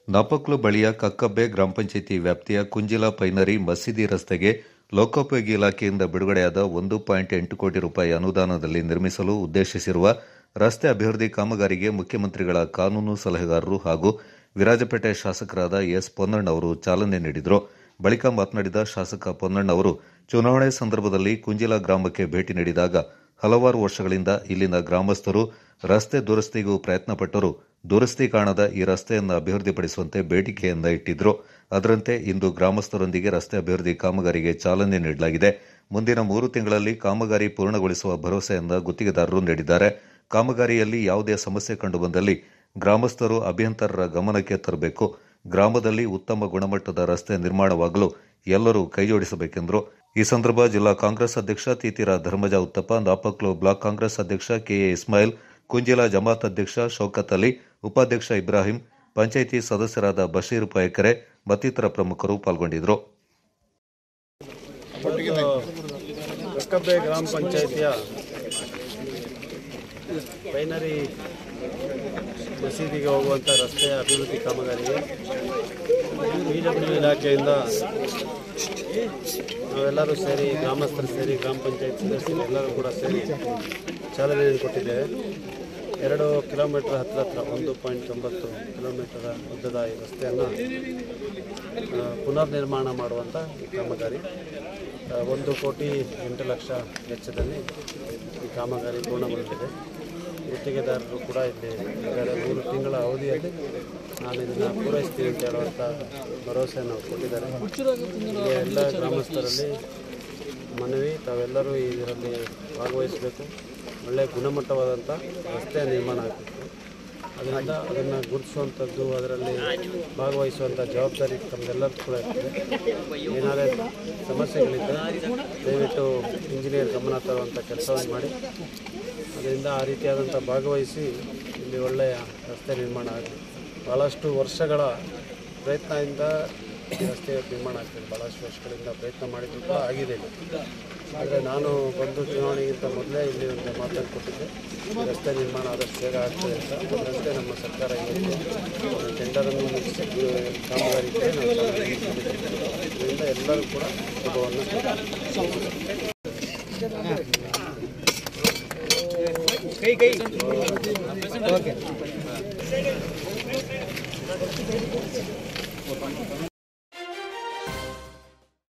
ನಾಪಕ್ಲು ಬಳಿಯ ಕಕ್ಕಬ್ಬೆ ಗ್ರಾಮ ಪಂಚಾಯಿತಿ ವ್ಯಾಪ್ತಿಯ ಕುಂಜಿಲ ಪೈನರಿ ಮಸೀದಿ ರಸ್ತೆಗೆ ಲೋಕೋಪಯೋಗಿ ಇಲಾಖೆಯಿಂದ ಬಿಡುಗಡೆಯಾದ 1.8 ಕೋಟಿ ರೂಪಾಯಿ ಅನುದಾನದಲ್ಲಿ ನಿರ್ಮಿಸಲು ಉದ್ದೇಶಿಸಿರುವ ರಸ್ತೆ ಅಭಿವೃದ್ಧಿ ಕಾಮಗಾರಿಗೆ ಮುಖ್ಯಮಂತ್ರಿಗಳ ಕಾನೂನು ಸಲಹೆಗಾರರು ಹಾಗೂ ವಿರಾಜಪೇಟೆ ಶಾಸಕರಾದ ಎಸ್ ಪೊನ್ನಣ್ಣ ಅವರು ಚಾಲನೆ ನೀಡಿದರು. ಬಳಿಕ ಮಾತನಾಡಿದ ಶಾಸಕ ಪೊನ್ನಣ್ಣ ಅವರು, ಚುನಾವಣೆ ಸಂದರ್ಭದಲ್ಲಿ ಕುಂಜಿಲ ಗ್ರಾಮಕ್ಕೆ ಭೇಟಿ ನೀಡಿದಾಗ ಹಲವಾರು ವರ್ಷಗಳಿಂದ ಇಲ್ಲಿನ ಗ್ರಾಮಸ್ಥರು ರಸ್ತೆ ದುರಸ್ತಿಗೂ ಪ್ರಯತ್ನಪಟ್ಟರು. ದುರಸ್ತಿ ಕಾಣದ ಈ ರಸ್ತೆಯನ್ನು ಅಭಿವೃದ್ಧಿಪಡಿಸುವಂತೆ ಬೇಡಿಕೆಯನ್ನ ಇಟ್ಟಿದ್ರು. ಅದರಂತೆ ಇಂದು ಗ್ರಾಮಸ್ಥರೊಂದಿಗೆ ರಸ್ತೆ ಅಭಿವೃದ್ಧಿ ಕಾಮಗಾರಿಗೆ ಚಾಲನೆ ನೀಡಲಾಗಿದೆ. ಮುಂದಿನ 3 ತಿಂಗಳಲ್ಲಿ ಕಾಮಗಾರಿ ಪೂರ್ಣಗೊಳಿಸುವ ಭರವಸೆಯನ್ನ ಗುತ್ತಿಗೆದಾರರು ನೀಡಿದ್ದಾರೆ. ಕಾಮಗಾರಿಯಲ್ಲಿ ಯಾವುದೇ ಸಮಸ್ಯೆ ಕಂಡುಬಂದಲ್ಲಿ ಗ್ರಾಮಸ್ಥರು ಅಭಿಯಂತರರ ಗಮನಕ್ಕೆ ತರಬೇಕು. ಗ್ರಾಮದಲ್ಲಿ ಉತ್ತಮ ಗುಣಮಟ್ಟದ ರಸ್ತೆ ನಿರ್ಮಾಣವಾಗಲು ಎಲ್ಲರೂ ಕೈಜೋಡಿಸಬೇಕೆಂದರು. ಈ ಸಂದರ್ಭ ಜಿಲ್ಲಾ ಕಾಂಗ್ರೆಸ್ ಅಧ್ಯಕ್ಷ ತೀತೀರ ಧರ್ಮಜ ಉತ್ತಪ್ಪ, ನಾಪಕ್ಲು ಬ್ಲಾಕ್ ಕಾಂಗ್ರೆಸ್ ಅಧ್ಯಕ್ಷ ಕೆಎ ಇಸ್ಮಾಯಿಲ್, ಕುಂಜಿಲ ಜಮಾತ್ ಅಧ್ಯಕ್ಷ ಶೌಕತ್ ಅಲಿ, ಉಪಾಧ್ಯಕ್ಷ ಇಬ್ರಾಹಿಂ, ಪಂಚಾಯಿತಿ ಸದಸ್ಯರಾದ ಬಶೀರ್ ಪಯಕೆರೆ ಮತ್ತಿತರ ಪ್ರಮುಖರು ಪಾಲ್ಗೊಂಡಿದ್ದರು. ಕಕ್ಕಬ್ಬೆ ಗ್ರಾಮ ಪಂಚಾಯಿತಿಯ ಪೈನರಿ ಮಸೀದಿಗೆ ಹೋಗುವಂಥ ರಸ್ತೆಯ ಅಭಿವೃದ್ಧಿ ಕಾಮಗಾರಿಗೆ ಬಿಡಬ್ಲ್ಯೂ ಇಲಾಖೆಯಿಂದ ನಾವೆಲ್ಲರೂ ಸೇರಿ, ಗ್ರಾಮಸ್ಥರು ಸೇರಿ, ಗ್ರಾಮ ಪಂಚಾಯತ್ ಸದಸ್ಯರು ಎಲ್ಲರೂ ಕೂಡ ಸೇರಿ ಚಾಲನೆಯನ್ನು ಕೊಟ್ಟಿದ್ದೇವೆ. 2 ಕಿಲೋಮೀಟರ್ ಹತ್ತಿರ 1.9 ಕಿಲೋಮೀಟರ್ ಉದ್ದದ ಈ ರಸ್ತೆಯನ್ನು ಪುನರ್ ನಿರ್ಮಾಣ ಮಾಡುವಂಥ ಈ ಕಾಮಗಾರಿ 1,08,00,000 ವೆಚ್ಚದಲ್ಲಿ ಈ ಕಾಮಗಾರಿ ಪೂರ್ಣಗೊಳ್ಳಲಿದೆ. ಗುತ್ತಿಗೆದಾರರು ಕೂಡ ಇಲ್ಲಿ 3 ತಿಂಗಳ ಅವಧಿಯಲ್ಲಿ ನಾನು ಇದನ್ನು ಪೂರೈಸ್ತೀನಿ ಅಂತ ಹೇಳುವಂಥ ಭರವಸೆಯನ್ನು ಕೊಟ್ಟಿದ್ದಾರೆ. ಎಲ್ಲ ಗ್ರಾಮಸ್ಥರಲ್ಲಿ ಮನವಿ, ತಾವೆಲ್ಲರೂ ಇದರಲ್ಲಿ ಭಾಗವಹಿಸಬೇಕು. ಒಳ್ಳೆಯ ಗುಣಮಟ್ಟವಾದಂಥ ರಸ್ತೆಯ ನಿರ್ಮಾಣ ಆಗಬೇಕು. ಅದರಿಂದ ಅದನ್ನು ಗುರುತಿಸುವಂಥದ್ದು, ಅದರಲ್ಲಿ ಭಾಗವಹಿಸುವಂಥ ಜವಾಬ್ದಾರಿ ತಮ್ಮದೆಲ್ಲರೂ ಕೂಡ ಇರ್ತದೆ. ಏನಾದರೂ ಸಮಸ್ಯೆಗಳಿದ್ದರೆ ದಯವಿಟ್ಟು ಇಂಜಿನಿಯರ್ ಗಮನ ತರುವಂಥ ಕೆಲಸವನ್ನು ಮಾಡಿ, ಅದರಿಂದ ಆ ರೀತಿಯಾದಂಥ ಭಾಗವಹಿಸಿ ಇಲ್ಲಿ ಒಳ್ಳೆಯ ರಸ್ತೆ ನಿರ್ಮಾಣ ಆಗಲಿ. ಭಾಳಷ್ಟು ವರ್ಷಗಳ ಪ್ರಯತ್ನದಿಂದ ಈ ರಸ್ತೆ ನಿರ್ಮಾಣ ಆಗ್ತದೆ. ಭಾಳಷ್ಟು ವರ್ಷಗಳಿಂದ ಪ್ರಯತ್ನ ಮಾಡಿದ್ರು ಕೂಡ ಆಗಿದೆ. ಆದರೆ ನಾನು ಬಂದು ಚುನಾವಣೆಗಿಂತ ಮೊದಲೇ ಇಲ್ಲಿ ಒಂದು ಮಾತನ್ನು ಕೊಟ್ಟಿದ್ದೆ, ಈ ರಸ್ತೆ ನಿರ್ಮಾಣ ಆದಷ್ಟು ಬೇಗ ಆಗ್ತದೆ ಅಂತ. ಅದರಂತೆ ನಮ್ಮ ಸರ್ಕಾರ ಇವತ್ತು ಟೆಂಡರನ್ನು ಮುಗಿಸಿ ಕಾಮಗಾರಿ ಇದರಿಂದ ಎಲ್ಲರೂ ಕೂಡ ಶುಭವನ್ನು ಕೈ